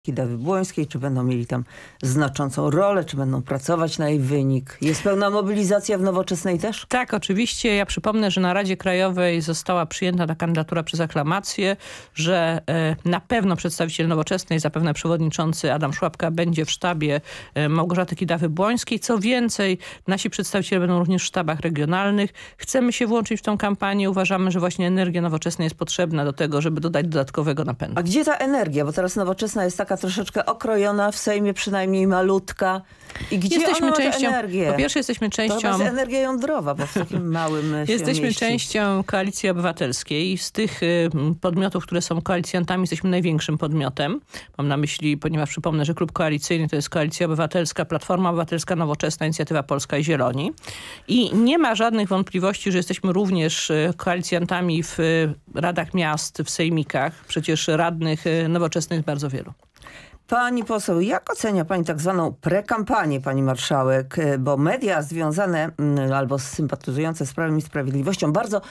Kidawy Błońskiej, czy będą mieli tam znaczącą rolę, czy będą pracować na jej wynik? Jest pełna mobilizacja w Nowoczesnej też? Tak, oczywiście. Ja przypomnę, że na Radzie Krajowej została przyjęta ta kandydatura przez aklamację, że na pewno przedstawiciel Nowoczesnej, zapewne przewodniczący Adam Szłapka będzie w sztabie Małgorzaty Kidawy-Błońskiej. Co więcej, nasi przedstawiciele będą również w sztabach regionalnych. Chcemy się włączyć w tą kampanię. Uważamy, że właśnie energia Nowoczesnej jest potrzebna do tego, żeby dodać dodatkowego napędu. A gdzie ta energia? Bo teraz Nowoczesna jest taka troszeczkę okrojona, w Sejmie przynajmniej malutka. I gdzie ona ma tę energię? Po pierwsze jesteśmy częścią... To jest energia jądrowa, bo w takim małym się Jesteśmy mieści. częścią Koalicji Obywatelskiej. Z tych podmiotów, które są koalicjantami, jesteśmy największym podmiotem. Mam na myśli, ponieważ przypomnę, że klub koalicyjny to jest Koalicja Obywatelska, Platforma Obywatelska, Nowoczesna, Inicjatywa Polska i Zieloni. I nie ma żadnych wątpliwości, że jesteśmy również koalicjantami w radach miast, w sejmikach. Przecież radnych nowoczesnych jest bardzo wielu. Pani poseł, jak ocenia pani tak zwaną prekampanię, pani marszałek? Bo media związane albo sympatyzujące z Prawem i Sprawiedliwością bardzo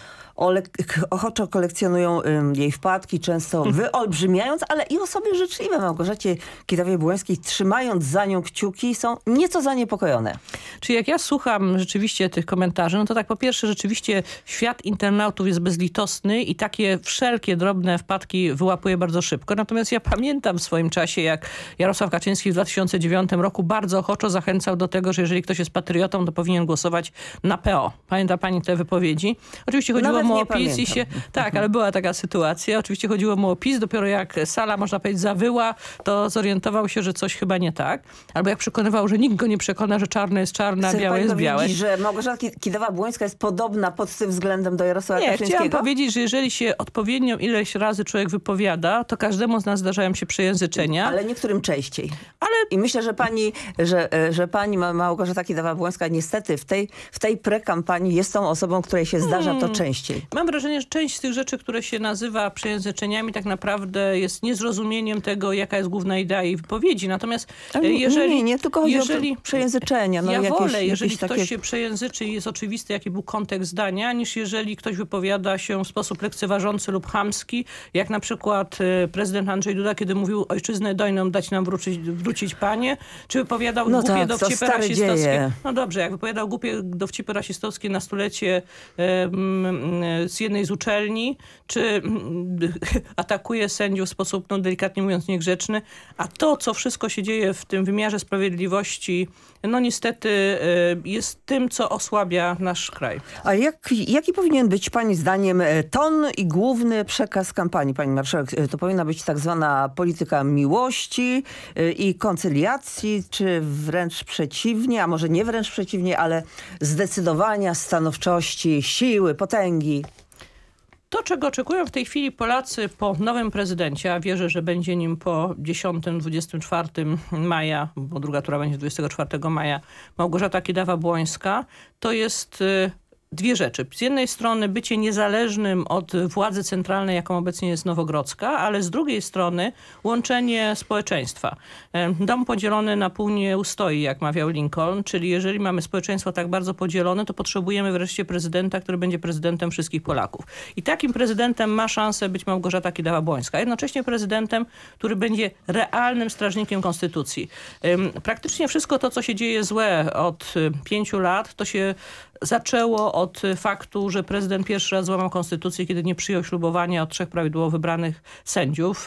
ochoczo kolekcjonują jej wpadki, często wyolbrzymiając, ale i osoby życzliwe Małgorzacie Kidawie-Błońskiej, trzymając za nią kciuki, są nieco zaniepokojone. Czyli jak ja słucham rzeczywiście tych komentarzy, no to tak po pierwsze rzeczywiście świat internautów jest bezlitosny i takie wszelkie drobne wpadki wyłapuje bardzo szybko. Natomiast ja pamiętam w swoim czasie, jak Jarosław Kaczyński w 2009 roku bardzo ochoczo zachęcał do tego, że jeżeli ktoś jest patriotą, to powinien głosować na PO. Pamięta pani te wypowiedzi? Oczywiście chodziło mu o PiS i się... Tak, ale była taka sytuacja. Oczywiście chodziło mu o PiS. Dopiero jak sala, można powiedzieć, zawyła, to zorientował się, że coś chyba nie tak. Albo jak przekonywał, że nikt go nie przekona, że czarne jest czarne, a białe jest białe. Że Małgorzata Kidawa-Błońska jest podobna pod tym względem do Jarosława Kaczyńskiego? Chciałam powiedzieć, że jeżeli się odpowiednią ileś razy człowiek wypowiada, to każdemu z nas zdarzają się przejęzyczenia. Ale niektórym częściej. I myślę, że pani Małgorzata Kidawa-Błońska niestety w tej prekampanii jest tą osobą, której się zdarza to częściej. Mam wrażenie, że część z tych rzeczy, które się nazywa przejęzyczeniami, tak naprawdę jest niezrozumieniem tego, jaka jest główna idea jej wypowiedzi. Natomiast jeżeli... Nie, tylko chodzi o przejęzyczenia. No, ja wolę, jeżeli ktoś się przejęzyczy i jest oczywisty, jaki był kontekst zdania, niż jeżeli ktoś wypowiada się w sposób lekceważący lub chamski, jak na przykład prezydent Andrzej Duda, kiedy mówił: ojczyznę dojną dać nam wrócić panie, czy wypowiadał głupie dowcipy rasistowskie. No dobrze, jak wypowiadał głupie dowcipy rasistowskie na stulecie z jednej z uczelni, czy atakuje sędziów w sposób, no delikatnie mówiąc, niegrzeczny, a to, co wszystko się dzieje w tym wymiarze sprawiedliwości, no niestety jest tym, co osłabia nasz kraj. A jaki powinien być pani zdaniem ton i główny przekaz kampanii, pani marszałek? To powinna być tak zwana polityka miłości i koncyliacji, czy wręcz przeciwnie, a może nie wręcz przeciwnie, ale zdecydowania, stanowczości, siły, potęgi? To, czego oczekują w tej chwili Polacy po nowym prezydencie, a wierzę, że będzie nim po 10-24 maja, bo druga tura będzie 24 maja, Małgorzata Kidawa-Błońska, to jest dwie rzeczy. Z jednej strony bycie niezależnym od władzy centralnej, jaką obecnie jest Nowogrodzka, ale z drugiej strony łączenie społeczeństwa. Dom podzielony na pół nie ustoi, jak mawiał Lincoln, czyli jeżeli mamy społeczeństwo tak bardzo podzielone, to potrzebujemy wreszcie prezydenta, który będzie prezydentem wszystkich Polaków. I takim prezydentem ma szansę być Małgorzata Kidawa-Błońska. Jednocześnie prezydentem, który będzie realnym strażnikiem konstytucji. Praktycznie wszystko to, co się dzieje złe od 5 lat, to się zaczęło od faktu, że prezydent pierwszy raz złamał konstytucję, kiedy nie przyjął ślubowania od 3 prawidłowo wybranych sędziów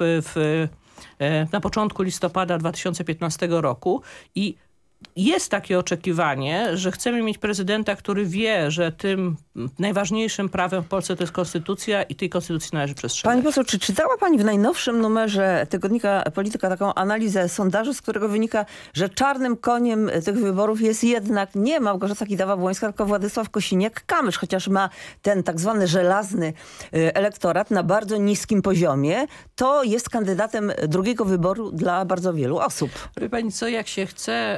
na początku listopada 2015 roku. I jest takie oczekiwanie, że chcemy mieć prezydenta, który wie, że tym najważniejszym prawem w Polsce to jest konstytucja i tej konstytucji należy przestrzegać. Pani poseł, czy czytała pani w najnowszym numerze tygodnika Polityka taką analizę sondażu, z którego wynika, że czarnym koniem tych wyborów jest jednak nie Małgorzata Kidawa-Błońska, tylko Władysław Kosiniak-Kamysz, chociaż ma ten tak zwany żelazny elektorat na bardzo niskim poziomie, to jest kandydatem drugiego wyboru dla bardzo wielu osób. Wie pani co, jak się chce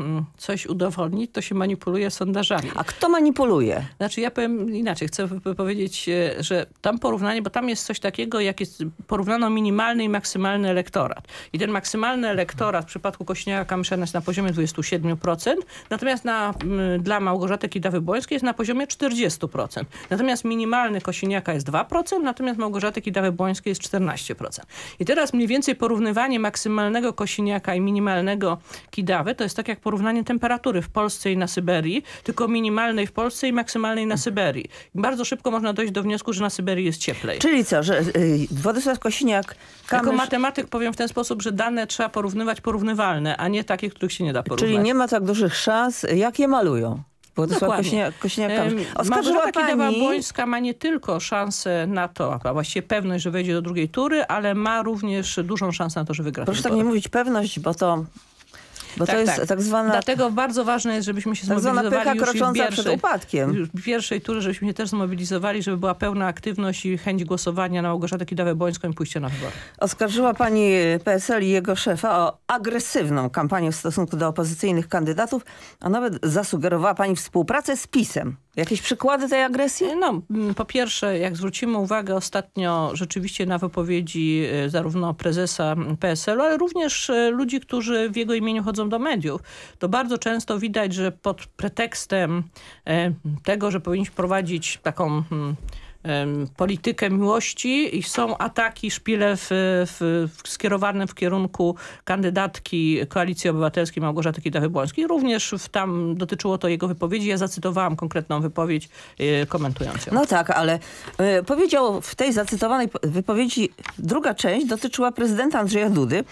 coś udowodnić, to się manipuluje sondażami. A kto manipuluje? Znaczy ja powiem inaczej. Chcę powiedzieć, że tam porównanie, bo tam jest coś takiego, jak jest porównano minimalny i maksymalny elektorat. I ten maksymalny elektorat w przypadku Kosiniaka-Kamysza jest na poziomie 27%, natomiast dla Małgorzaty Kidawy-Błońskiej jest na poziomie 40%. Natomiast minimalny Kosiniaka jest 2%, natomiast Małgorzaty Kidawy-Błońskiej jest 14%. I teraz mniej więcej porównywanie maksymalnego Kosiniaka i minimalnego Kidawy to jest tak jak porównanie temperatury w Polsce i na Syberii, tylko minimalnej w Polsce i maksymalnej na Syberii. I bardzo szybko można dojść do wniosku, że na Syberii jest cieplej. Czyli co, że Władysław Kosiniak-Kamysz... Jako matematyk powiem w ten sposób, że dane trzeba porównywać porównywalne, a nie takie, których się nie da porównać. Czyli nie ma tak dużych szans, jak je malują. Władysław Kosiniak-Kamysz. Małgorzata Kidawa-Błońska ma nie tylko szansę na to, a właściwie pewność, że wejdzie do drugiej tury, ale ma również dużą szansę na to, że wygra. Proszę tak nie mówić pewność, bo to jest tak zwana... Dlatego bardzo ważne jest, żebyśmy się zmobilizowali już w pierwszej turze, żebyśmy się też zmobilizowali, żeby była pełna aktywność i chęć głosowania na Małgorzatę Kidawę-Błońską i pójścia na wybory. Oskarżyła pani PSL i jego szefa o agresywną kampanię w stosunku do opozycyjnych kandydatów, a nawet zasugerowała pani współpracę z PiS-em. Jakieś przykłady tej agresji? No, po pierwsze, jak zwrócimy uwagę ostatnio rzeczywiście na wypowiedzi zarówno prezesa PSL-u, ale również ludzi, którzy w jego imieniu chodzą do mediów, to bardzo często widać, że pod pretekstem tego, że powinniśmy prowadzić taką politykę miłości i są ataki, szpile skierowane w kierunku kandydatki Koalicji Obywatelskiej Małgorzaty Kidawy-Błońskiej. Również tam dotyczyło to jego wypowiedzi. Ja zacytowałam konkretną wypowiedź komentując ją. No tak, ale powiedział w tej zacytowanej wypowiedzi, druga część dotyczyła prezydenta Andrzeja Dudy.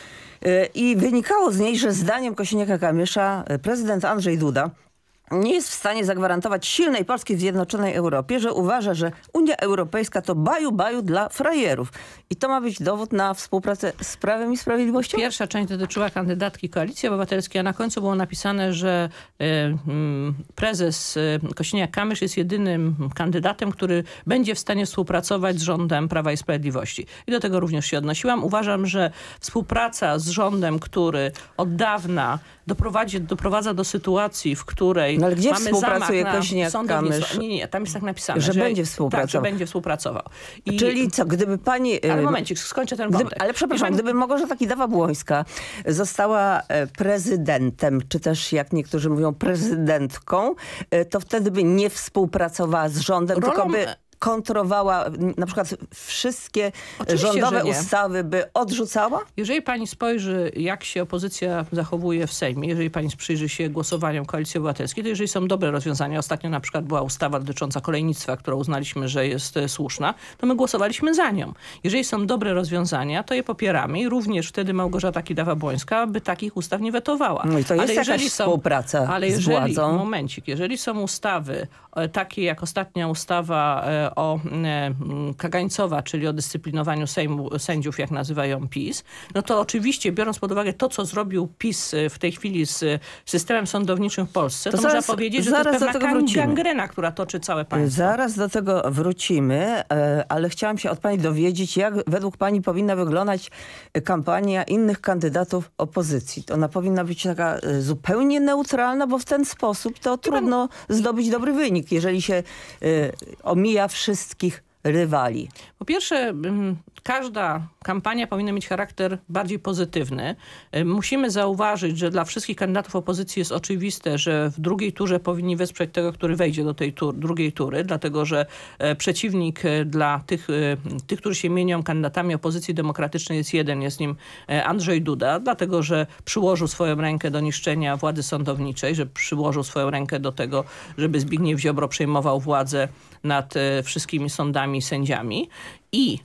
I wynikało z niej, że zdaniem Kosiniaka-Kamysza prezydent Andrzej Duda nie jest w stanie zagwarantować silnej Polski w zjednoczonej Europie, że uważa, że Unia Europejska to baju dla frajerów. I to ma być dowód na współpracę z Prawem i Sprawiedliwością? Pierwsza część dotyczyła kandydatki Koalicji Obywatelskiej, a na końcu było napisane, że prezes Kosiniak-Kamysz jest jedynym kandydatem, który będzie w stanie współpracować z rządem Prawa i Sprawiedliwości. I do tego również się odnosiłam. Uważam, że współpraca z rządem, który od dawna doprowadza do sytuacji, w której ale gdzie mamy współpracuje Kosiniak-Kamysz? Nie, tam jest tak napisane. Że będzie współpracował. Tak, że będzie współpracował. Czyli co, gdyby pani... Ale momencik, skończę ten wątek. Ale przepraszam, gdyby Małgorzata Kidawa-Błońska została prezydentem, czy też jak niektórzy mówią prezydentką, to wtedy by nie współpracowała z rządem, tylko by kontrowała, na przykład wszystkie rządowe ustawy by odrzucała? Jeżeli pani spojrzy, jak się opozycja zachowuje w Sejmie, jeżeli pani przyjrzy się głosowaniom Koalicji Obywatelskiej, to jeżeli są dobre rozwiązania, ostatnio na przykład była ustawa dotycząca kolejnictwa, którą uznaliśmy, że jest słuszna, to my głosowaliśmy za nią. Jeżeli są dobre rozwiązania, to je popieramy i również wtedy Małgorzata Kidawa-Błońska by takich ustaw nie wetowała. No i to jest jakaś współpraca z władzą. Momencik, jeżeli są ustawy takie jak ostatnia ustawa o kagańcowa, czyli o dyscyplinowaniu sędziów, jak nazywają PiS, no to oczywiście, biorąc pod uwagę to, co zrobił PiS w tej chwili z systemem sądowniczym w Polsce, to można powiedzieć, że to jest pewna gangrena, która toczy całe państwo. Zaraz do tego wrócimy, ale chciałam się od pani dowiedzieć, jak według pani powinna wyglądać kampania innych kandydatów opozycji. Ona powinna być taka zupełnie neutralna, bo w ten sposób to trudno zdobyć dobry wynik, jeżeli się omija wszystkich rywali. Po pierwsze, każda kampania powinna mieć charakter bardziej pozytywny. Musimy zauważyć, że dla wszystkich kandydatów opozycji jest oczywiste, że w drugiej turze powinni wesprzeć tego, który wejdzie do tej drugiej tury, dlatego że przeciwnik dla tych, którzy się mienią kandydatami opozycji demokratycznej jest jeden, jest nim Andrzej Duda, dlatego że przyłożył swoją rękę do niszczenia władzy sądowniczej, że przyłożył swoją rękę do tego, żeby Zbigniew Ziobro przejmował władzę nad wszystkimi sądami i sędziami. I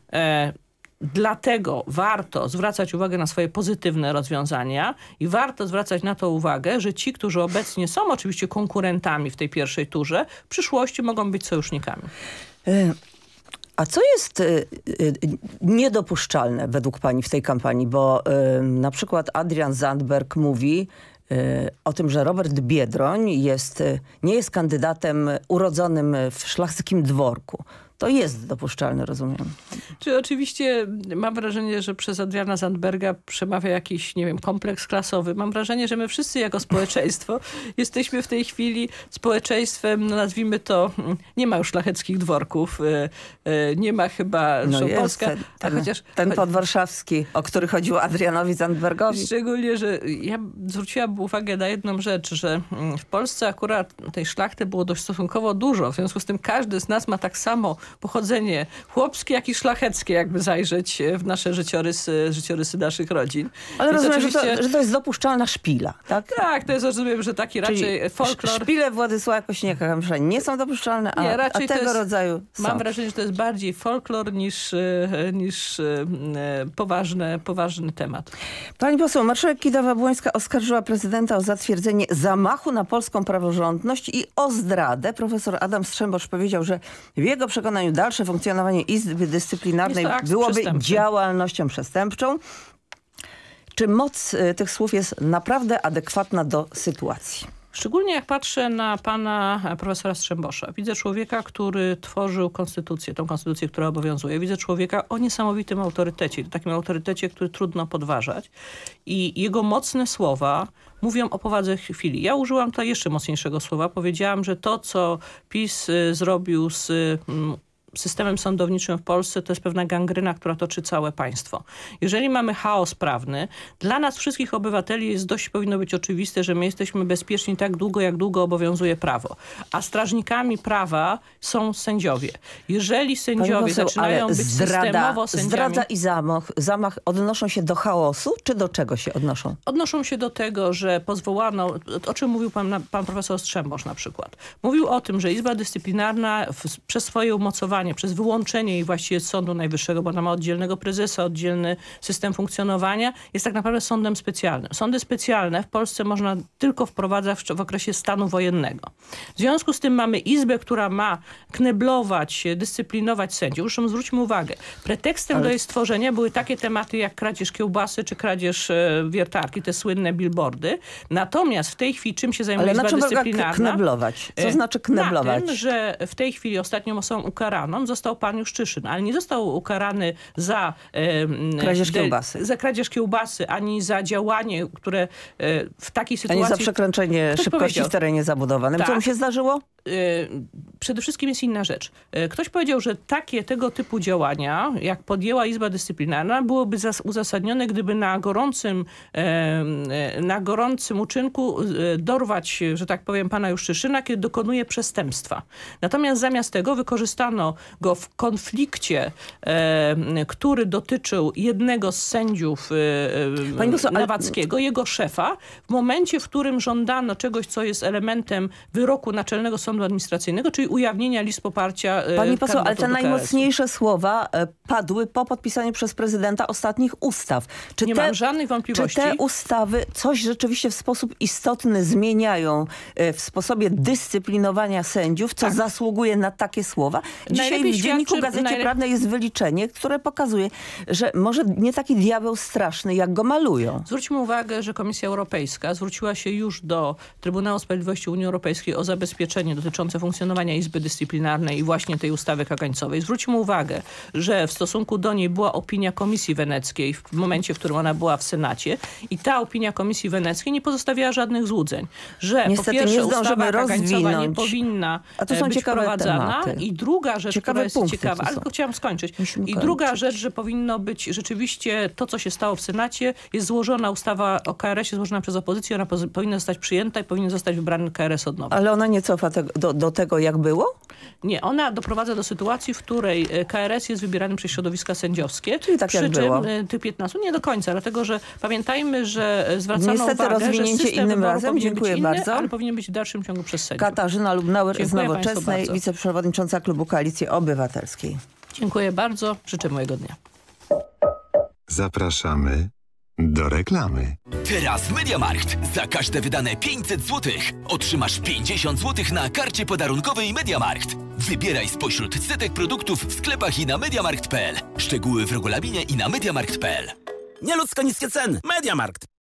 dlatego warto zwracać uwagę na swoje pozytywne rozwiązania i warto zwracać na to uwagę, że ci, którzy obecnie są oczywiście konkurentami w tej pierwszej turze, w przyszłości mogą być sojusznikami. A co jest niedopuszczalne według pani w tej kampanii? Bo na przykład Adrian Zandberg mówi o tym, że Robert Biedroń nie jest kandydatem urodzonym w szlachcickim dworku. to jest dopuszczalne, rozumiem. Czy oczywiście mam wrażenie, że przez Adriana Zandberga przemawia jakiś, nie wiem, kompleks klasowy. Mam wrażenie, że my wszyscy jako społeczeństwo jesteśmy w tej chwili społeczeństwem, no nazwijmy to, nie ma już szlacheckich dworków, nie ma chyba Polska. Ten podwarszawski, o który chodziło Adrianowi Zandbergowi. Szczególnie, że ja zwróciłam uwagę na jedną rzecz, że w Polsce akurat tej szlachty było dość stosunkowo dużo. W związku z tym każdy z nas ma tak samo pochodzenie chłopskie, jak i szlacheckie, jakby zajrzeć w nasze życiorysy naszych rodzin. Ale rozumiem, że to jest dopuszczalna szpila, tak? Tak, to jest, rozumiem, że taki raczej folklor. Szpile Władysława Kośniaka-Kamysza nie są dopuszczalne, a tego rodzaju są. Mam wrażenie, że to jest bardziej folklor niż poważny temat. Pani poseł, marszałek Kidawa-Błońska oskarżyła prezydenta o zatwierdzenie zamachu na polską praworządność i o zdradę. Profesor Adam Strzembosz powiedział, że w jego przekonaniu dalsze funkcjonowanie Izby Dyscyplinarnej byłoby działalnością przestępczą. Czy moc tych słów jest naprawdę adekwatna do sytuacji? Szczególnie jak patrzę na pana profesora Strzembosza. Widzę człowieka, który tworzył konstytucję, tą konstytucję, która obowiązuje. Widzę człowieka o niesamowitym autorytecie, takim autorytecie, który trudno podważać. I jego mocne słowa mówią o powadze chwili. Ja użyłam tutaj jeszcze mocniejszego słowa. Powiedziałam, że to, co PiS zrobił z systemem sądowniczym w Polsce, to jest pewna gangryna, która toczy całe państwo. Jeżeli mamy chaos prawny, dla nas wszystkich obywateli powinno być oczywiste, że my jesteśmy bezpieczni tak długo, jak długo obowiązuje prawo. A strażnikami prawa są sędziowie. Jeżeli sędziowie zaczynają być systemowo sędziami... Zdradza i zamach odnoszą się do chaosu, czy do czego się odnoszą? Odnoszą się do tego, że pozwołano, o czym mówił pan profesor Strzembosz na przykład. Mówił o tym, że Izba Dyscyplinarna przez swoje umocowanie, przez wyłączenie jej właściwie z Sądu Najwyższego, bo ona ma oddzielnego prezesa, oddzielny system funkcjonowania, jest tak naprawdę sądem specjalnym. Sądy specjalne w Polsce można tylko wprowadzać w okresie stanu wojennego. W związku z tym mamy Izbę, która ma kneblować, dyscyplinować sędziów. Zresztą zwróćmy uwagę, pretekstem do jej stworzenia były takie tematy jak kradzież kiełbasy czy kradzież wiertarki, te słynne billboardy. Natomiast w tej chwili czym się zajmuje Izba Dyscyplinarna? Kneblować? Co znaczy kneblować? Na tym, że w tej chwili ostatnią osobą ukaraną został pan Juszczyszyn, ale nie został ukarany za kradzież kiełbasy, ani za działanie, które w takiej sytuacji... Ani za przekroczenie szybkości w terenie zabudowanym. Tak. Co mu się zdarzyło? Przede wszystkim jest inna rzecz. Ktoś powiedział, że tego typu działania, jak podjęła Izba Dyscyplinarna, byłoby uzasadnione, gdyby na gorącym uczynku dorwać, że tak powiem, pana Juszczyszyna, kiedy dokonuje przestępstwa. Natomiast zamiast tego wykorzystano go w konflikcie, który dotyczył jednego z sędziów Nawackiego, jego szefa, w momencie, w którym żądano czegoś, co jest elementem wyroku Naczelnego Sądu Administracyjnego, czyli ujawnienia list poparcia. Pani poseł, ale te najmocniejsze słowa padły po podpisaniu przez prezydenta ostatnich ustaw. Nie mam żadnych wątpliwości. Czy te ustawy coś rzeczywiście w sposób istotny zmieniają w sposobie dyscyplinowania sędziów, co zasługuje na takie słowa? Dzisiaj w Dzienniku Gazecie Prawnej jest wyliczenie, które pokazuje, że może nie taki diabeł straszny, jak go malują. Zwróćmy uwagę, że Komisja Europejska zwróciła się już do Trybunału Sprawiedliwości Unii Europejskiej o zabezpieczenie dotyczące funkcjonowania Izby Dyscyplinarnej i właśnie tej ustawy kagańcowej. Zwróćmy uwagę, że w stosunku do niej była opinia Komisji Weneckiej w momencie, w którym ona była w Senacie i ta opinia Komisji Weneckiej nie pozostawiała żadnych złudzeń, że niestety po pierwsze ustawa kagańcowa nie powinna być wprowadzana i druga rzecz, która jest ciekawa, ale tylko chciałam skończyć. I druga rzecz, że powinno być rzeczywiście to, co się stało w Senacie, jest złożona ustawa o KRS-ie, złożona przez opozycję, ona powinna zostać przyjęta i powinien zostać wybrany KRS od nowa. Ale ona nie cofa do tego, jak było? Nie, ona doprowadza do sytuacji, w której KRS jest wybierany przez środowiska sędziowskie. Czyli tak jak było. Tych 15, nie do końca, dlatego że pamiętajmy, że zwracano uwagę, że system innym razem. Dziękuję bardzo. Ale powinien być w dalszym ciągu przez sędziów. Katarzyna Lubnauer z Nowoczesnej, wiceprzewodnicząca Klubu Koalicji Obywatelskiej. Dziękuję bardzo. Życzę miłego dnia. Zapraszamy do reklamy. Teraz MediaMarkt. Za każde wydane 500 zł otrzymasz 50 zł na karcie podarunkowej MediaMarkt. Wybieraj spośród setek produktów w sklepach i na mediamarkt.pl. Szczegóły w regulaminie i na mediamarkt.pl. Nieludzko niskie ceny. MediaMarkt.